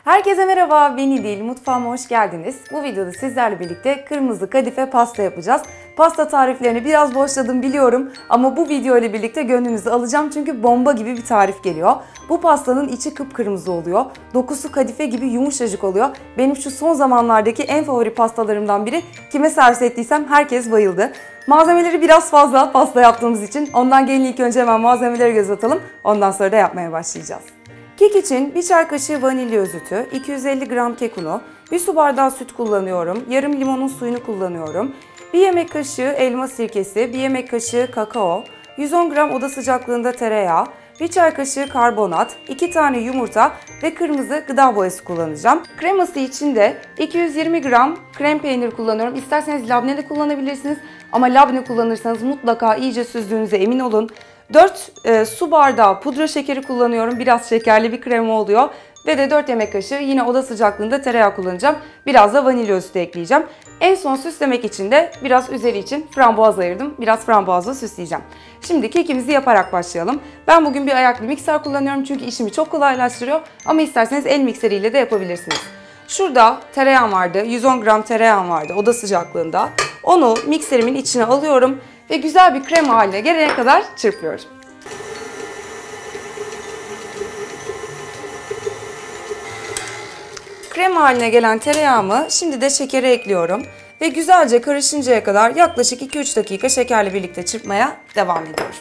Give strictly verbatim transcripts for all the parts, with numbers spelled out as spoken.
Herkese merhaba, ben İdil. Mutfağıma hoş geldiniz. Bu videoda sizlerle birlikte kırmızı kadife pasta yapacağız. Pasta tariflerini biraz boşladım biliyorum ama bu video ile birlikte gönlünüzü alacağım çünkü bomba gibi bir tarif geliyor. Bu pastanın içi kıpkırmızı oluyor. Dokusu kadife gibi yumuşacık oluyor. Benim şu son zamanlardaki en favori pastalarımdan biri. Kime servis ettiysem herkes bayıldı. Malzemeleri biraz fazla pasta yaptığımız için. Ondan gelin ilk önce hemen malzemelere göz atalım. Ondan sonra da yapmaya başlayacağız. Kek için bir çay kaşığı vanilya özütü, iki yüz elli gram kek unu, bir su bardağı süt kullanıyorum, yarım limonun suyunu kullanıyorum, bir yemek kaşığı elma sirkesi, bir yemek kaşığı kakao, yüz on gram oda sıcaklığında tereyağı, bir çay kaşığı karbonat, iki tane yumurta ve kırmızı gıda boyası kullanacağım. Kreması için de iki yüz yirmi gram krem peynir kullanıyorum. İsterseniz labne de kullanabilirsiniz ama labne kullanırsanız mutlaka iyice süzdüğünüze emin olun. dört e, su bardağı pudra şekeri kullanıyorum. Biraz şekerli bir krema oluyor. Ve de dört yemek kaşığı yine oda sıcaklığında tereyağı kullanacağım. Biraz da vanilya özütü ekleyeceğim. En son süslemek için de biraz üzeri için frambuaz ayırdım. Biraz frambuazla süsleyeceğim. Şimdi kekimizi yaparak başlayalım. Ben bugün bir ayaklı mikser kullanıyorum çünkü işimi çok kolaylaştırıyor. Ama isterseniz el mikseriyle de yapabilirsiniz. Şurada tereyağım vardı. yüz on gram tereyağım vardı oda sıcaklığında. Onu mikserimin içine alıyorum. Ve güzel bir krema haline gelene kadar çırpıyorum. Krema haline gelen tereyağımı şimdi de şekere ekliyorum. Ve güzelce karışıncaya kadar yaklaşık iki üç dakika şekerle birlikte çırpmaya devam ediyorum.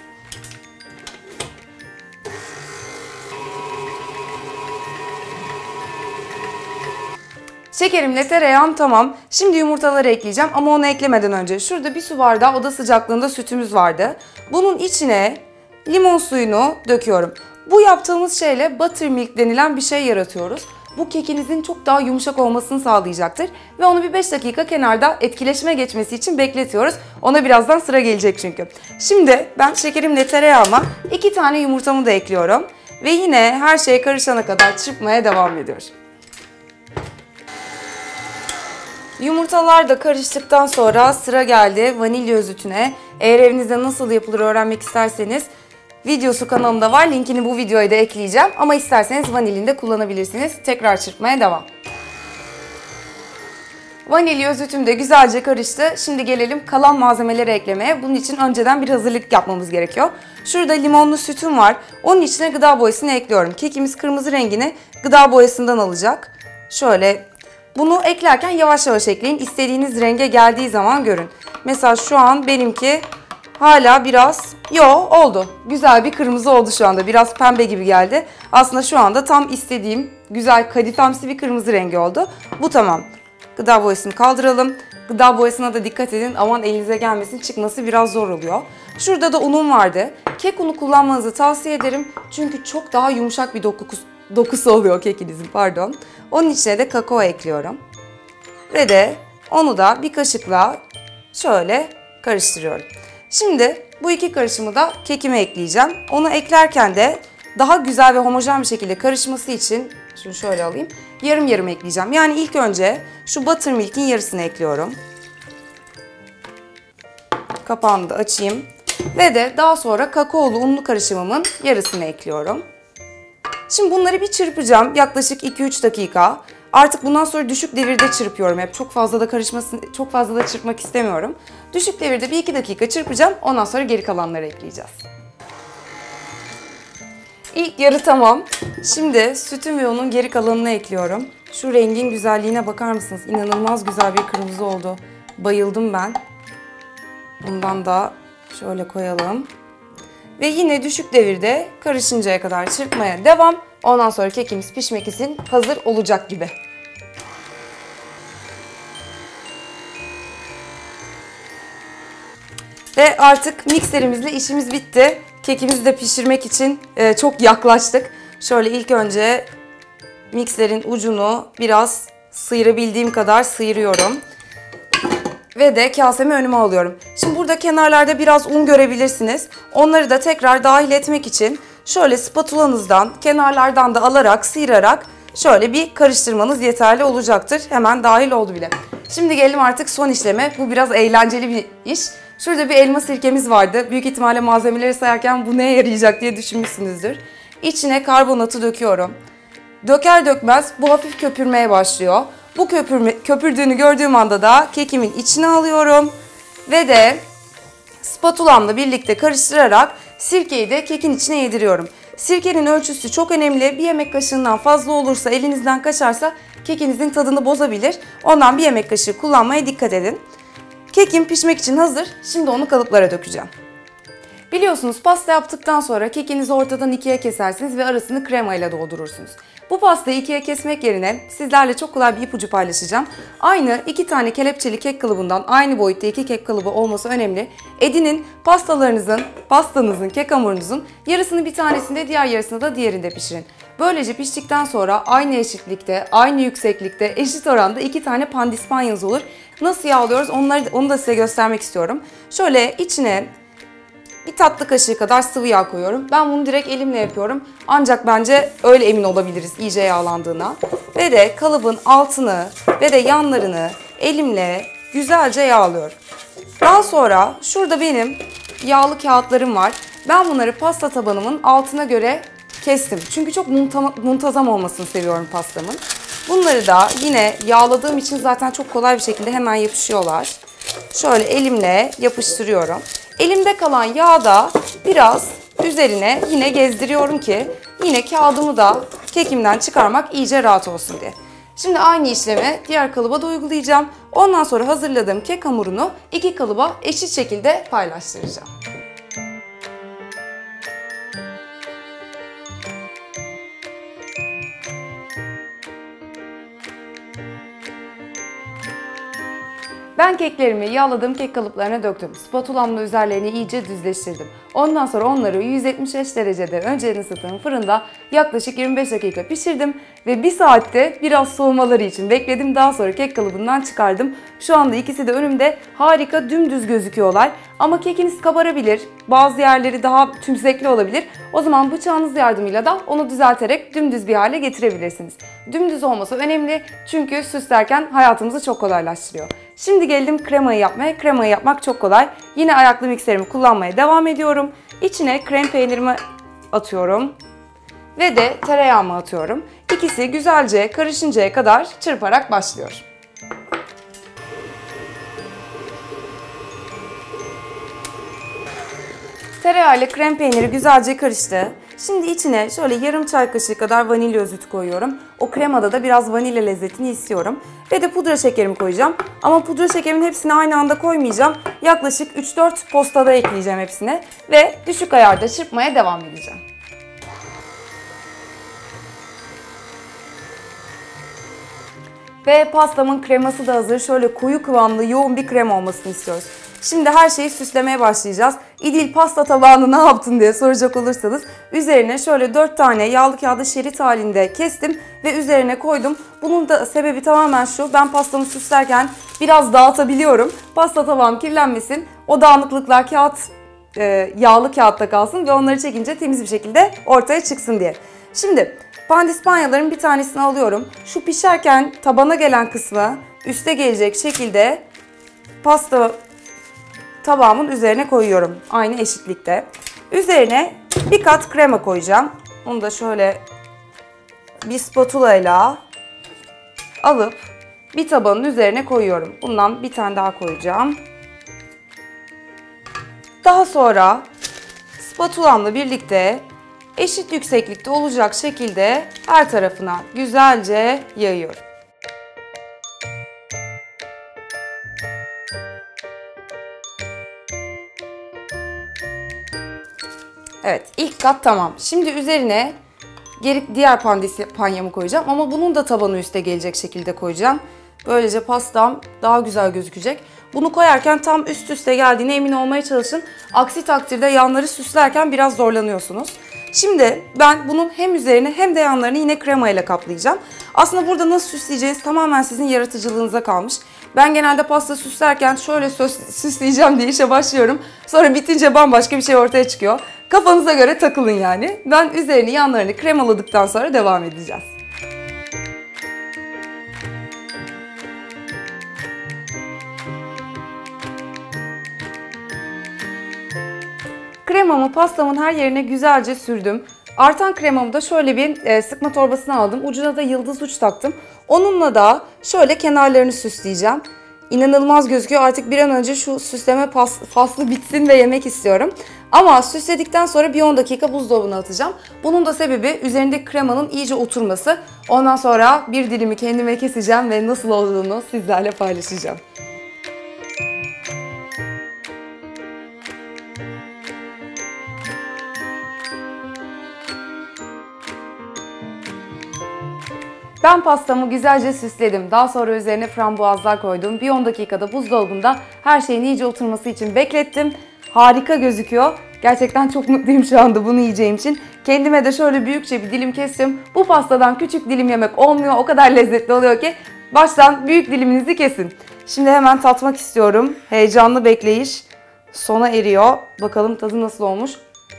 Şekerimle tereyağım tamam. Şimdi yumurtaları ekleyeceğim ama onu eklemeden önce şurada bir su bardağı oda sıcaklığında sütümüz vardı. Bunun içine limon suyunu döküyorum. Bu yaptığımız şeyle buttermilk denilen bir şey yaratıyoruz. Bu kekinizin çok daha yumuşak olmasını sağlayacaktır. Ve onu bir beş dakika kenarda etkileşime geçmesi için bekletiyoruz. Ona birazdan sıra gelecek çünkü. Şimdi ben şekerimle tereyağıma iki tane yumurtamı da ekliyorum. Ve yine her şey karışana kadar çırpmaya devam ediyorum. Yumurtalar da karıştıktan sonra sıra geldi vanilya özütüne. Eğer evinizde nasıl yapılır öğrenmek isterseniz videosu kanalımda var. Linkini bu videoya da ekleyeceğim. Ama isterseniz vanilini de kullanabilirsiniz. Tekrar çırpmaya devam. Vanilya özütüm de güzelce karıştı. Şimdi gelelim kalan malzemeleri eklemeye. Bunun için önceden bir hazırlık yapmamız gerekiyor. Şurada limonlu sütüm var. Onun içine gıda boyasını ekliyorum. Kekimiz kırmızı rengini gıda boyasından alacak. Şöyle... Bunu eklerken yavaş yavaş ekleyin. İstediğiniz renge geldiği zaman görün. Mesela şu an benimki hala biraz yo oldu. Güzel bir kırmızı oldu şu anda. Biraz pembe gibi geldi. Aslında şu anda tam istediğim güzel kadifemsi bir kırmızı rengi oldu. Bu tamam. Gıda boyasını kaldıralım. Gıda boyasına da dikkat edin. Aman elinize gelmesin, çıkması biraz zor oluyor. Şurada da unum vardı. Kek unu kullanmanızı tavsiye ederim. Çünkü çok daha yumuşak bir dokusu, dokusu oluyor kekinizin, pardon. Onun içine de kakao ekliyorum. Ve de onu da bir kaşıkla şöyle karıştırıyorum. Şimdi bu iki karışımı da kekime ekleyeceğim. Onu eklerken de daha güzel ve homojen bir şekilde karışması için şunu şöyle alayım. Yarım yarım ekleyeceğim. Yani ilk önce şu buttermilk'in yarısını ekliyorum. Kapağını da açayım. Ve de daha sonra kakaolu unlu karışımımın yarısını ekliyorum. Şimdi bunları bir çırpacağım yaklaşık iki üç dakika. Artık bundan sonra düşük devirde çırpıyorum hep. Çok fazla da karışmasın, çok fazla da çırpmak istemiyorum. Düşük devirde bir iki dakika çırpacağım. Ondan sonra geri kalanları ekleyeceğiz. İlk yarı tamam. Şimdi sütüm ve unun geri kalanını ekliyorum. Şu rengin güzelliğine bakar mısınız? İnanılmaz güzel bir kırmızı oldu. Bayıldım ben. Bundan da şöyle koyalım. Ve yine düşük devirde karışıncaya kadar çırpmaya devam. Ondan sonra kekimiz pişmek için hazır olacak gibi. Ve artık mikserimizle işimiz bitti. Kekimizi de pişirmek için çok yaklaştık. Şöyle ilk önce mikserin ucunu biraz sıyırabildiğim kadar sıyırıyorum. Ve de kasemi önüme alıyorum. Şimdi burada kenarlarda biraz un görebilirsiniz. Onları da tekrar dahil etmek için şöyle spatulanızdan kenarlardan da alarak sıyırarak şöyle bir karıştırmanız yeterli olacaktır. Hemen dahil oldu bile. Şimdi gelelim artık son işleme. Bu biraz eğlenceli bir iş. Şurada bir elma sirkemiz vardı. Büyük ihtimalle malzemeleri sayarken bu neye yarayacak diye düşünmüşsünüzdür. İçine karbonatı döküyorum. Döker dökmez bu hafif köpürmeye başlıyor. Bu köpürme, köpürdüğünü gördüğüm anda da kekimin içine alıyorum ve de spatulamla birlikte karıştırarak sirkeyi de kekin içine yediriyorum. Sirkenin ölçüsü çok önemli. Bir yemek kaşığından fazla olursa, elinizden kaçarsa kekinizin tadını bozabilir. Ondan bir yemek kaşığı kullanmaya dikkat edin. Kekim pişmek için hazır. Şimdi onu kalıplara dökeceğim. Biliyorsunuz pasta yaptıktan sonra kekinizi ortadan ikiye kesersiniz ve arasını kremayla doldurursunuz. Bu pastayı ikiye kesmek yerine sizlerle çok kolay bir ipucu paylaşacağım. Aynı iki tane kelepçeli kek kalıbından aynı boyutta iki kek kalıbı olması önemli. Edinin pastalarınızın, pastanızın, kek hamurunuzun yarısını bir tanesinde, diğer yarısını da diğerinde pişirin. Böylece piştikten sonra aynı eşitlikte, aynı yükseklikte, eşit oranda iki tane pandispanyanız olur. Nasıl yağlıyoruz onları, onu da size göstermek istiyorum. Şöyle içine bir tatlı kaşığı kadar sıvı yağ koyuyorum. Ben bunu direkt elimle yapıyorum. Ancak bence öyle emin olabiliriz iyice yağlandığına. Ve de kalıbın altını ve de yanlarını elimle güzelce yağlıyorum. Daha sonra şurada benim yağlı kağıtlarım var. Ben bunları pasta tabanımın altına göre kestim. Çünkü çok muntazam olmasını seviyorum pastamın. Bunları da yine yağladığım için zaten çok kolay bir şekilde hemen yapışıyorlar. Şöyle elimle yapıştırıyorum. Elimde kalan yağı da biraz üzerine yine gezdiriyorum ki yine kağıdımı da kekimden çıkarmak iyice rahat olsun diye. Şimdi aynı işlemi diğer kalıba da uygulayacağım. Ondan sonra hazırladığım kek hamurunu iki kalıba eşit şekilde paylaştıracağım. Ben keklerimi yağladığım kek kalıplarına döktüm. Spatulamla üzerlerini iyice düzleştirdim. Ondan sonra onları yüz yetmiş beş derecede önceden ısıttığım fırında yaklaşık yirmi beş dakika pişirdim ve bir saatte biraz soğumaları için bekledim. Daha sonra kek kalıbından çıkardım. Şu anda ikisi de önümde harika dümdüz gözüküyorlar. Ama kekiniz kabarabilir. Bazı yerleri daha tümsekli olabilir. O zaman bıçağınız yardımıyla da onu düzelterek dümdüz bir hale getirebilirsiniz. Dümdüz olması önemli çünkü süslerken hayatımızı çok kolaylaştırıyor. Şimdi geldim kremayı yapmaya. Kremayı yapmak çok kolay. Yine ayaklı mikserimi kullanmaya devam ediyorum. İçine krem peynirimi atıyorum. Ve de tereyağımı atıyorum. İkisi güzelce karışıncaya kadar çırparak başlıyorum. Tereyağı ile krem peyniri güzelce karıştı. Şimdi içine şöyle yarım çay kaşığı kadar vanilya özütü koyuyorum. O kremada da biraz vanilya lezzetini istiyorum. Ve de pudra şekerimi koyacağım. Ama pudra şekerimin hepsini aynı anda koymayacağım. Yaklaşık üç dört postada ekleyeceğim hepsine. Ve düşük ayarda çırpmaya devam edeceğim. Ve pastamın kreması da hazır. Şöyle koyu kıvamlı, yoğun bir krem olmasını istiyoruz. Şimdi her şeyi süslemeye başlayacağız. İdil pasta tabağını ne yaptın diye soracak olursanız üzerine şöyle dört tane yağlı kağıdı şerit halinde kestim ve üzerine koydum. Bunun da sebebi tamamen şu: ben pastamı süslerken biraz dağıtabiliyorum. Pasta tabağım kirlenmesin. O dağınıklıklar kağıt e, yağlı kağıtta kalsın ve onları çekince temiz bir şekilde ortaya çıksın diye. Şimdi pandispanyaların bir tanesini alıyorum. Şu pişerken tabana gelen kısmı üste gelecek şekilde pasta tabağımın üzerine koyuyorum. Aynı eşitlikte. Üzerine bir kat krema koyacağım. Onu da şöyle bir spatula ile alıp bir tabanın üzerine koyuyorum. Bundan bir tane daha koyacağım. Daha sonra spatulamla birlikte eşit yükseklikte olacak şekilde her tarafına güzelce yayıyorum. Evet, ilk kat tamam. Şimdi üzerine geri diğer pandispanyamı koyacağım ama bunun da tabanı üste gelecek şekilde koyacağım. Böylece pastam daha güzel gözükecek. Bunu koyarken tam üst üste geldiğine emin olmaya çalışın. Aksi takdirde yanları süslerken biraz zorlanıyorsunuz. Şimdi ben bunun hem üzerine hem de yanlarını yine krema ile kaplayacağım. Aslında burada nasıl süsleyeceğiniz tamamen sizin yaratıcılığınıza kalmış. Ben genelde pasta süslerken şöyle süsleyeceğim diye işe başlıyorum. Sonra bitince bambaşka bir şey ortaya çıkıyor. Kafanıza göre takılın yani. Ben üzerini, yanlarını kremaladıktan sonra devam edeceğiz. Kremamı pastamın her yerine güzelce sürdüm. Artan kremamı da şöyle bir e, sıkma torbasına aldım. Ucuna da yıldız uç taktım. Onunla da şöyle kenarlarını süsleyeceğim. İnanılmaz gözüküyor. Artık bir an önce şu süsleme pas, faslı bitsin ve yemek istiyorum. Ama süsledikten sonra bir on dakika buzdolabına atacağım. Bunun da sebebi üzerindeki kremanın iyice oturması. Ondan sonra bir dilimi kendime keseceğim ve nasıl olduğunu sizlerle paylaşacağım. Ben pastamı güzelce süsledim. Daha sonra üzerine frambuazlar koydum. Bir on dakikada buzdolabında her şeyin iyice oturması için beklettim. Harika gözüküyor. Gerçekten çok mutluyum şu anda bunu yiyeceğim için. Kendime de şöyle büyükçe bir dilim kestim. Bu pastadan küçük dilim yemek olmuyor. O kadar lezzetli oluyor ki baştan büyük diliminizi kesin. Şimdi hemen tatmak istiyorum. Heyecanlı bekleyiş sona eriyor. Bakalım tadı nasıl olmuş.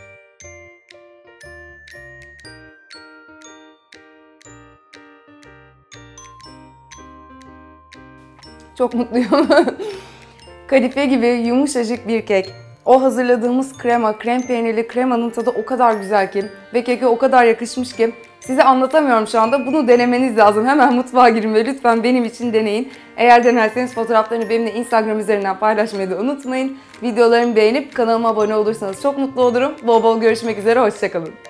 Çok mutluyum. Kadife gibi yumuşacık bir kek. O hazırladığımız krema, krem peynirli kremanın tadı o kadar güzel ki ve keke o kadar yakışmış ki size anlatamıyorum şu anda. Bunu denemeniz lazım. Hemen mutfağa girin ve lütfen benim için deneyin. Eğer denerseniz fotoğraflarını benimle Instagram üzerinden paylaşmayı da unutmayın. Videolarımı beğenip kanalıma abone olursanız çok mutlu olurum. Bol bol görüşmek üzere, hoşça kalın.